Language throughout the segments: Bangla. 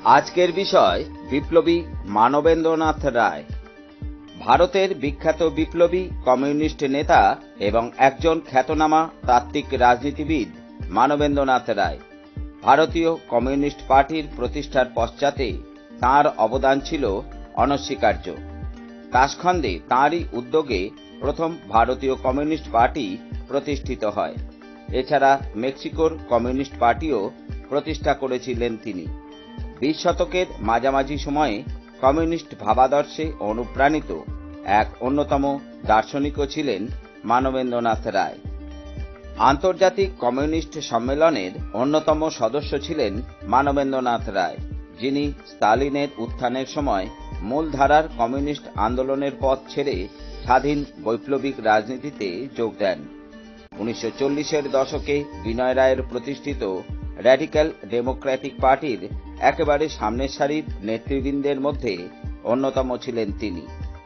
আজকের বিষয় বিপ্লবী মানবেন্দ্রনাথ রায়। ভারতের বিখ্যাত বিপ্লবী কমিউনিস্ট নেতা এবং একজন খ্যাতনামা তাত্ত্বিক রাজনীতিবিদ মানবেন্দ্রনাথ রায়। ভারতীয় কমিউনিস্ট পার্টির প্রতিষ্ঠার পশ্চাতে তাঁর অবদান ছিল অনস্বীকার্য। তাশখন্দে তাঁরই উদ্যোগে প্রথম ভারতীয় কমিউনিস্ট পার্টি প্রতিষ্ঠিত হয়। এছাড়া মেক্সিকোর কমিউনিস্ট পার্টিও প্রতিষ্ঠা করেছিলেন তিনি। 20 শতকের মাঝামাঝি সময়ে কমিউনিস্ট ভাবাদর্শে অনুপ্রাণিত এক অন্যতম দার্শনিকও ছিলেন মানবেন্দ্রনাথ রায়। আন্তর্জাতিক কমিউনিস্ট সম্মেলনের অন্যতম সদস্য ছিলেন মানবেন্দ্রনাথ রায়, যিনি স্তালিনের উত্থানের সময় মূলধারার কমিউনিস্ট আন্দোলনের পথ ছেড়ে স্বাধীন বৈপ্লবিক রাজনীতিতে যোগ দেন। 1940-এর দশকে বিনয় রায়ের প্রতিষ্ঠিত র্যাডিক্যাল ডেমোক্র্যাটিক পার্টির একেবারে সামনের সারির নেতৃবৃন্দের মধ্যে অন্যতম ছিলেন তিনি।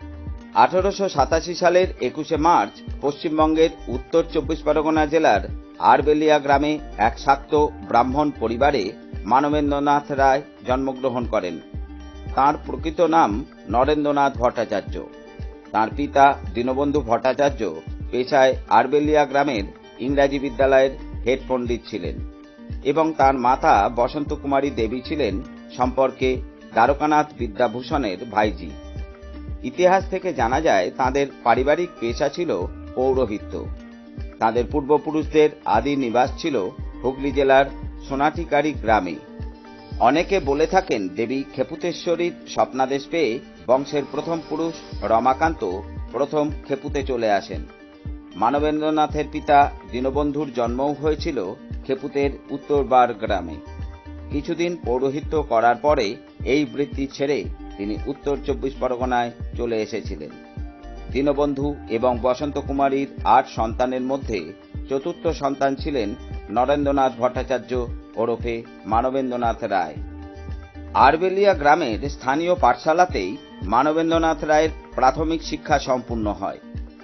1887 সালের 21শে মার্চ পশ্চিমবঙ্গের উত্তর 24 পরগনা জেলার আরবেলিয়া গ্রামে এক শাক্ত ব্রাহ্মণ পরিবারে মানবেন্দ্রনাথ রায় জন্মগ্রহণ করেন। তাঁর প্রকৃত নাম নরেন্দ্রনাথ ভট্টাচার্য। তাঁর পিতা দীনবন্ধু ভট্টাচার্য পেশায় আরবেলিয়া গ্রামের ইংরাজি বিদ্যালয়ের হেড পণ্ডিত ছিলেন এবং তাঁর মাতা বসন্ত কুমারী দেবী ছিলেন সম্পর্কে দ্বারকানাথ বিদ্যাভূষণের ভাইঝি। ইতিহাস থেকে জানা যায় তাঁদের পারিবারিক পেশা ছিল পৌরোহিত্য। তাঁদের পূর্বপুরুষদের আদি নিবাস ছিল হুগলি জেলার সোনাটিকারি গ্রামে। অনেকে বলে থাকেন দেবী খেপুতেশ্বরীর স্বপ্নাদেশ পেয়ে বংশের প্রথম পুরুষ রমাকান্ত প্রথম খেপুতে চলে আসেন। মানবেন্দ্রনাথের পিতা দীনবন্ধুর জন্মও হয়েছিল খেপুতের উত্তরবার গ্রামে। কিছুদিন পৌরোহিত্য করার পরে এই বৃত্তি ছেড়ে তিনি উত্তর 24 পরগনায় চলে এসেছিলেন। দীনবন্ধু এবং বসন্ত কুমারীর 8 সন্তানের মধ্যে চতুর্থ সন্তান ছিলেন নরেন্দ্রনাথ ভট্টাচার্য ওরফে মানবেন্দ্রনাথ রায়। আরবেলিয়া গ্রামের স্থানীয় পাঠশালাতেই মানবেন্দ্রনাথ রায়ের প্রাথমিক শিক্ষা সম্পূর্ণ হয়।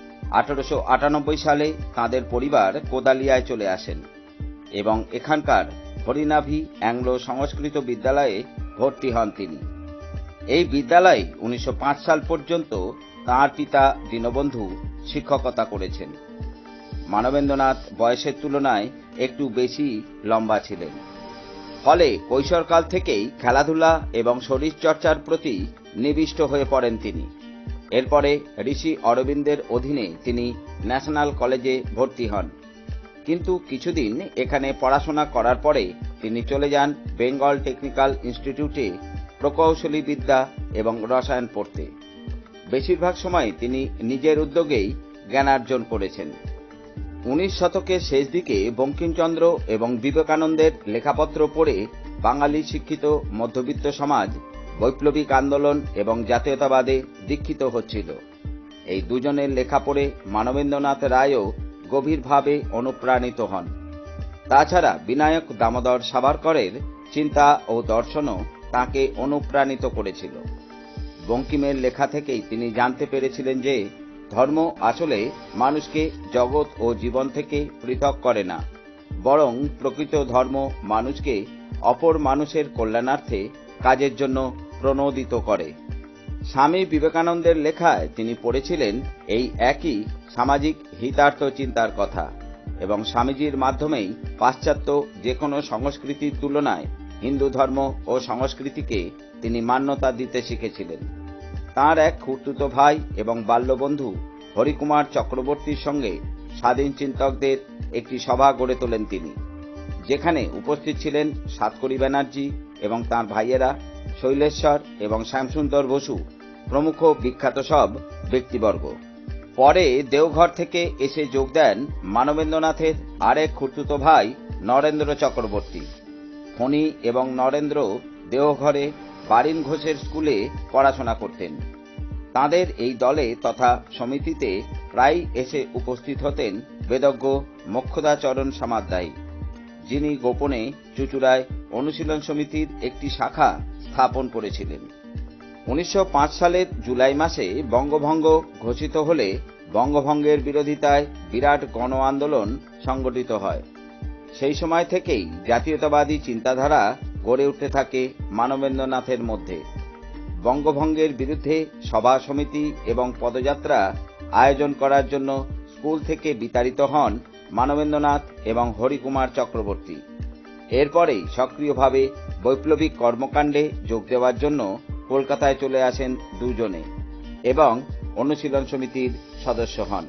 1898 সালে তাঁদের পরিবার কোদালিয়ায় চলে আসেন এবং এখানকার হরিনাভি অ্যাংলো সংস্কৃত বিদ্যালয়ে ভর্তি হন তিনি। এই বিদ্যালয়ে 1905 সাল পর্যন্ত তাঁর পিতা দীনবন্ধু শিক্ষকতা করেছেন। মানবেন্দ্রনাথ বয়সের তুলনায় একটু বেশি লম্বা ছিলেন, ফলে কৈশোরকাল থেকেই খেলাধুলা এবং শরীরচর্চার প্রতি নিবিষ্ট হয়ে পড়েন তিনি। এরপরে ঋষি অরবিন্দের অধীনে তিনি ন্যাশনাল কলেজে ভর্তি হন, কিন্তু কিছুদিন এখানে পড়াশোনা করার পরে তিনি চলে যান বেঙ্গল টেকনিক্যাল ইনস্টিটিউটে প্রকৌশলী বিদ্যা এবং রসায়ন পড়তে। বেশিরভাগ সময় তিনি নিজের উদ্যোগেই জ্ঞানার্জন করেছেন। 19 শতকের শেষ দিকে বঙ্কিমচন্দ্র এবং বিবেকানন্দের লেখাপত্র পড়ে বাঙালি শিক্ষিত মধ্যবিত্ত সমাজ বৈপ্লবিক আন্দোলন এবং জাতীয়তাবাদে দীক্ষিত হচ্ছিল। এই দুজনের লেখা পড়ে মানবেন্দ্রনাথ রায়ও গভীরভাবে অনুপ্রাণিত হন। তাছাড়া বিনায়ক দামোদর সাভারকরের চিন্তা ও দর্শনও তাঁকে অনুপ্রাণিত করেছিল। বঙ্কিমের লেখা থেকেই তিনি জানতে পেরেছিলেন যে ধর্ম আসলে মানুষকে জগৎ ও জীবন থেকে পৃথক করে না, বরং প্রকৃত ধর্ম মানুষকে অপর মানুষের কল্যাণার্থে কাজের জন্য প্রণোদিত করে। স্বামী বিবেকানন্দের লেখায় তিনি পড়েছিলেন এই একই সামাজিক হিতার্থ চিন্তার কথা এবং স্বামীজির মাধ্যমেই পাশ্চাত্য যে কোনো সংস্কৃতির তুলনায় হিন্দু ধর্ম ও সংস্কৃতিকে তিনি মান্যতা দিতে শিখেছিলেন। তাঁর এক খুড়তুতো ভাই এবং বাল্যবন্ধু হরিকুমার চক্রবর্তীর সঙ্গে স্বাধীন চিন্তকদের একটি সভা গড়ে তোলেন তিনি, যেখানে উপস্থিত ছিলেন সাতকড়ি ব্যানার্জি এবং তাঁর ভাইয়েরা শৈলেশ্বর এবং শ্যামসুন্দর বসু প্রমুখ বিখ্যাত সব ব্যক্তিবর্গ। পরে দেওঘর থেকে এসে যোগ দেন মানবেন্দ্রনাথের আরেক খুড়তুতো ভাই নরেন্দ্র চক্রবর্তী। ফণী এবং নরেন্দ্র দেওঘরে বারিন ঘোষের স্কুলে পড়াশোনা করতেন। তাঁদের এই দলে তথা সমিতিতে প্রায় এসে উপস্থিত হতেন বেদজ্ঞ মোক্ষদাচরণ সমাদ্দায়ী, যিনি গোপনে চুঁচুড়ায় অনুশীলন সমিতির একটি শাখা স্থাপন করেছিলেন। 1905 সালের জুলাই মাসে বঙ্গভঙ্গ ঘোষিত হলে বঙ্গভঙ্গের বিরোধিতায় বিরাট গণ আন্দোলন সংগঠিত হয়। সেই সময় থেকেই জাতীয়তাবাদী চিন্তাধারা গড়ে উঠতে থাকে মানবেন্দ্রনাথের মধ্যে। বঙ্গভঙ্গের বিরুদ্ধে সভা সমিতি এবং পদযাত্রা আয়োজন করার জন্য স্কুল থেকে বিতাড়িত হন মানবেন্দ্রনাথ এবং হরিকুমার চক্রবর্তী। এরপরেই সক্রিয়ভাবে বৈপ্লবিক কর্মকাণ্ডে যোগ দেওয়ার জন্য কলকাতায় চলে আসেন দুজনে এবং অনুশীলন সমিতির সদস্য হন।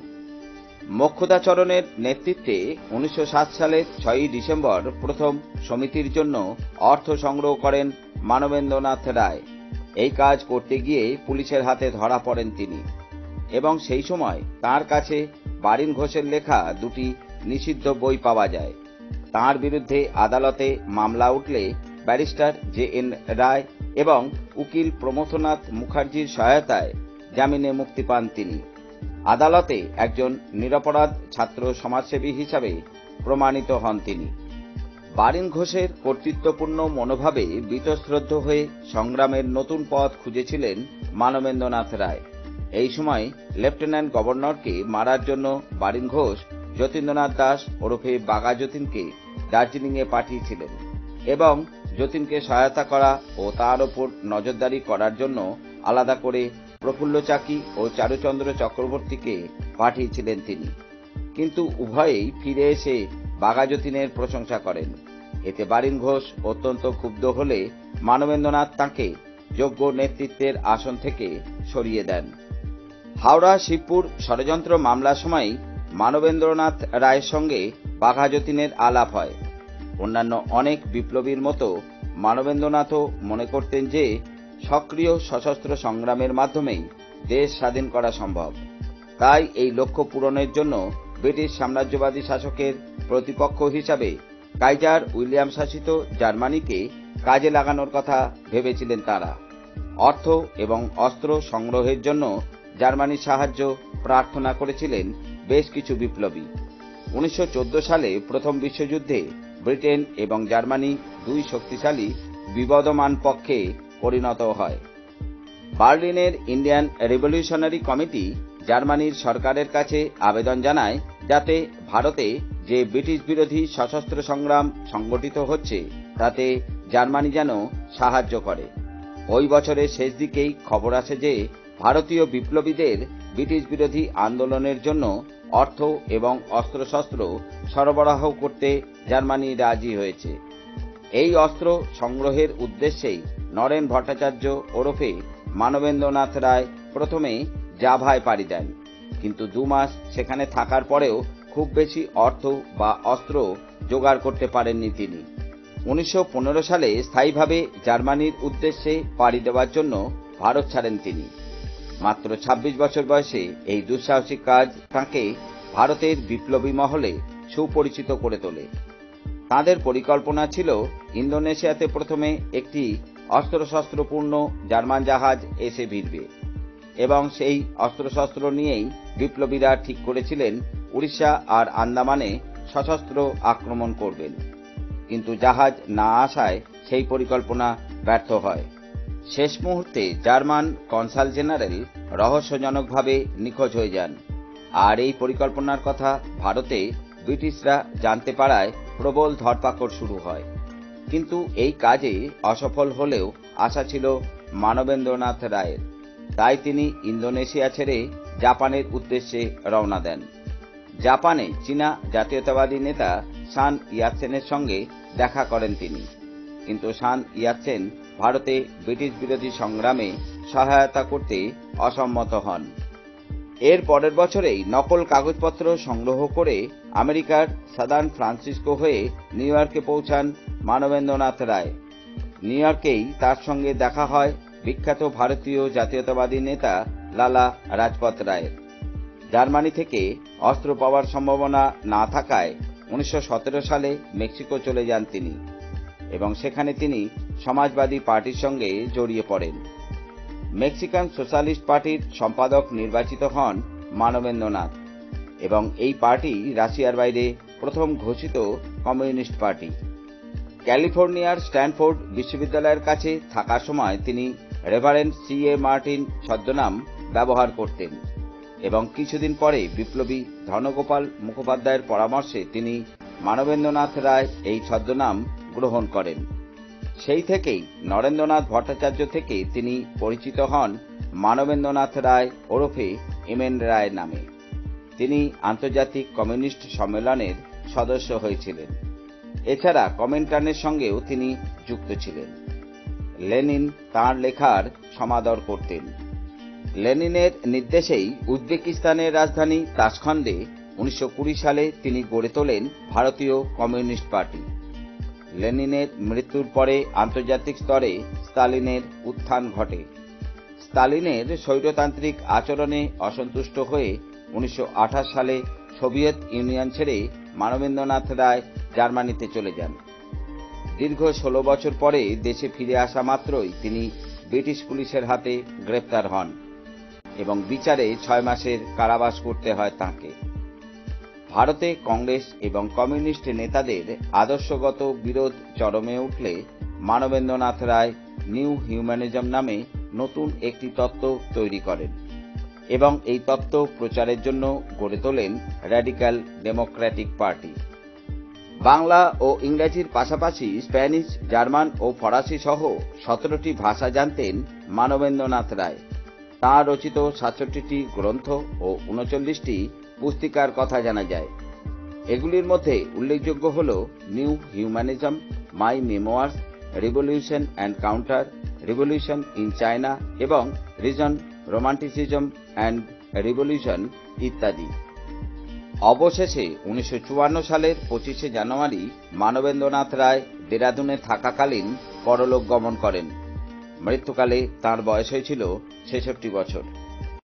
মোক্ষদাচরণের নেতৃত্বে 1907 সালের 6ই ডিসেম্বর প্রথম সমিতির জন্য অর্থ সংগ্রহ করেন মানবেন্দ্রনাথ রায়। এই কাজ করতে গিয়ে পুলিশের হাতে ধরা পড়েন তিনি এবং সেই সময় তার কাছে বারিন ঘোষের লেখা দুটি নিষিদ্ধ বই পাওয়া যায়। তার বিরুদ্ধে আদালতে মামলা উঠলে ব্যারিস্টার JN রায় এবং উকিল প্রমথনাথ মুখার্জির সহায়তায় জামিনে মুক্তি পান তিনি। আদালতে একজন নিরপরাধ ছাত্র সমাজসেবী হিসাবে প্রমাণিত হন তিনি। বারিন ঘোষের কর্তৃত্বপূর্ণ মনোভাবে বীতশ্রদ্ধ হয়ে সংগ্রামের নতুন পথ খুঁজেছিলেন মানবেন্দ্রনাথ রায়। এই সময় লেফটেন্যান্ট গভর্নরকে মারার জন্য বারিন ঘোষ যতীন্দ্রনাথ দাস ওরফে বাঘা যতীনকে দার্জিলিংয়ে পাঠিয়েছিলেন এবং যতীনকে সহায়তা করা ও তার ওপর নজরদারি করার জন্য আলাদা করে প্রফুল্ল চাকি ও চারুচন্দ্র চক্রবর্তীকে পাঠিয়েছিলেন তিনি। কিন্তু উভয়েই ফিরে এসে বাঘা যতীনের প্রশংসা করেন। এতে বারিন ঘোষ অত্যন্ত ক্ষুব্ধ হলে মানবেন্দ্রনাথ তাঁকে যোগ্য নেতৃত্বের আসন থেকে সরিয়ে দেন। হাওড়া শিবপুর ষড়যন্ত্র মামলার সময় মানবেন্দ্রনাথ রায়ের সঙ্গে বাঘা যতীনের আলাপ হয়। অন্যান্য অনেক বিপ্লবীর মতো মানবেন্দ্রনাথও মনে করতেন যে সক্রিয় সশস্ত্র সংগ্রামের মাধ্যমেই দেশ স্বাধীন করা সম্ভব। তাই এই লক্ষ্য পূরণের জন্য ব্রিটিশ সাম্রাজ্যবাদী শাসকের প্রতিপক্ষ হিসাবে কাইজার উইলিয়াম শাসিত জার্মানিকে কাজে লাগানোর কথা ভেবেছিলেন তারা। অর্থ এবং অস্ত্র সংগ্রহের জন্য জার্মানির সাহায্য প্রার্থনা করেছিলেন বেশ কিছু বিপ্লবী। 1914 সালে প্রথম বিশ্বযুদ্ধে ব্রিটেন এবং জার্মানি দুই শক্তিশালী বিবদমান পক্ষে পরিণত হয়। বার্লিনের ইন্ডিয়ান রিভলিউশনারি কমিটি জার্মানির সরকারের কাছে আবেদন জানায় যাতে ভারতে যে ব্রিটিশ বিরোধী সশস্ত্র সংগ্রাম সংগঠিত হচ্ছে তাতে জার্মানি যেন সাহায্য করে। ওই বছরের শেষ দিকেই খবর আসে যে ভারতীয় বিপ্লবীদের ব্রিটিশ বিরোধী আন্দোলনের জন্য অর্থ এবং অস্ত্রশস্ত্র সরবরাহ করতে জার্মানি রাজি হয়েছে। এই অস্ত্র সংগ্রহের উদ্দেশ্যেই নরেন ভট্টাচার্য ওরফে মানবেন্দ্রনাথ রায় প্রথমে জাভায় পাড়ি দেন, কিন্তু 2 মাস সেখানে থাকার পরেও খুব বেশি অর্থ বা অস্ত্র জোগাড় করতে পারেননি তিনি। 1915 সালে স্থায়ীভাবে জার্মানির উদ্দেশ্যে পাড়ি দেওয়ার জন্য ভারত ছাড়েন তিনি। মাত্র 26 বছর বয়সে এই দুঃসাহসিক কাজ তাঁকে ভারতের বিপ্লবী মহলে সুপরিচিত করে তোলে। তাঁদের পরিকল্পনা ছিল ইন্দোনেশিয়াতে প্রথমে একটি অস্ত্রশস্ত্রপূর্ণ জার্মান জাহাজ এসে ভিড়বে এবং সেই অস্ত্রশস্ত্র নিয়েই বিপ্লবীরা ঠিক করেছিলেন উড়িষ্যা আর আন্দামানে সশস্ত্র আক্রমণ করবেন। কিন্তু জাহাজ না আসায় সেই পরিকল্পনা ব্যর্থ হয়। শেষ মুহূর্তে জার্মান কনসাল জেনারেল রহস্যজনকভাবে নিখোঁজ হয়ে যান, আর এই পরিকল্পনার কথা ভারতে ব্রিটিশরা জানতে পারায় প্রবল ধরপাকড় শুরু হয়। কিন্তু এই কাজে অসফল হলেও আশা ছিল মানবেন্দ্রনাথ রায়ের। তাই তিনি ইন্দোনেশিয়া ছেড়ে জাপানের উদ্দেশ্যে রওনা দেন। জাপানে চীনা জাতীয়তাবাদী নেতা সান ইয়াতসেনের সঙ্গে দেখা করেন তিনি, কিন্তু সান ইয়াতসেন ভারতে ব্রিটিশ বিরোধী সংগ্রামে সহায়তা করতে অসম্মত হন। এর পরের বছরেই নকল কাগজপত্র সংগ্রহ করে আমেরিকার সাদার্ন ফ্রান্সিসকো হয়ে নিউ ইয়র্কে পৌঁছান মানবেন্দ্রনাথ রায়। নিউ ইয়র্কেই তার সঙ্গে দেখা হয় বিখ্যাত ভারতীয় জাতীয়তাবাদী নেতা লালা রাজপথ রায়ের। জার্মানি থেকে অস্ত্র পাওয়ার সম্ভাবনা না থাকায় 1917 সালে মেক্সিকো চলে যান তিনি এবং সেখানে তিনি সমাজবাদী পার্টির সঙ্গে জড়িয়ে পড়েন। মেক্সিকান সোশ্যালিস্ট পার্টির সম্পাদক নির্বাচিত হন মানবেন্দ্রনাথ এবং এই পার্টি রাশিয়ার বাইরে প্রথম ঘোষিত কমিউনিস্ট পার্টি। ক্যালিফোর্নিয়ার স্ট্যানফোর্ড বিশ্ববিদ্যালয়ের কাছে থাকার সময় তিনি রেভারেন্ড C.A. মার্টিন ছদ্মনাম ব্যবহার করতেন এবং কিছুদিন পরে বিপ্লবী ধনগোপাল মুখোপাধ্যায়ের পরামর্শে তিনি মানবেন্দ্রনাথ রায় এই ছদ্মনাম গ্রহণ করেন। সেই থেকেই নরেন্দ্রনাথ ভট্টাচার্য থেকে তিনি পরিচিত হন মানবেন্দ্রনাথ রায় ওরফে এম.এন. রায় নামে। তিনি আন্তর্জাতিক কমিউনিস্ট সম্মেলনের সদস্য হয়েছিলেন। এছাড়া কমিনটার্নের সঙ্গেও তিনি যুক্ত ছিলেন। লেনিন তাঁর লেখার সমাদর করতেন। লেনিনের নির্দেশেই উজবেকিস্তানের রাজধানী তাশখন্দে 1920 সালে তিনি গড়ে তোলেন ভারতীয় কমিউনিস্ট পার্টি। লেনিনের মৃত্যুর পরে আন্তর্জাতিক স্তরে স্তালিনের উত্থান ঘটে। স্তালিনের স্বৈরতান্ত্রিক আচরণে অসন্তুষ্ট হয়ে 1928 সালে সোভিয়েত ইউনিয়ন ছেড়ে মানবেন্দ্রনাথ রায় জার্মানিতে চলে যান। দীর্ঘ 16 বছর পরে দেশে ফিরে আসা মাত্রই তিনি ব্রিটিশ পুলিশের হাতে গ্রেপ্তার হন এবং বিচারে 6 মাসের কারাবাস করতে হয় তাঁকে। ভারতে কংগ্রেস এবং কমিউনিস্ট নেতাদের আদর্শগত বিরোধ চরমে উঠলে মানবেন্দ্রনাথ রায় নিউ হিউম্যানিজম নামে নতুন একটি তত্ত্ব তৈরি করেন এবং এই তত্ত্ব প্রচারের জন্য গড়ে তোলেন র্যাডিক্যাল ডেমোক্র্যাটিক পার্টি। বাংলা ও ইংরেজির পাশাপাশি স্প্যানিশ, জার্মান ও ফরাসি সহ 17টি ভাষা জানতেন মানবেন্দ্রনাথ রায়। তাঁর রচিত 67টি গ্রন্থ ও 39টি পুস্তিকার কথা জানা যায়। এগুলির মধ্যে উল্লেখযোগ্য হল new humanism, my memoirs, revolution and counter, revolution in China এবং রিজন, রোমান্টিসিজম অ্যান্ড রিভলিউশন ইত্যাদি। অবশেষে 1954 সালের 25শে জানুয়ারি মানবেন্দ্রনাথ রায় দেরাদুনে থাকাকালীন পরলোক গমন করেন। মৃত্যুকালে তাঁর বয়স হয়েছিল 66 বছর।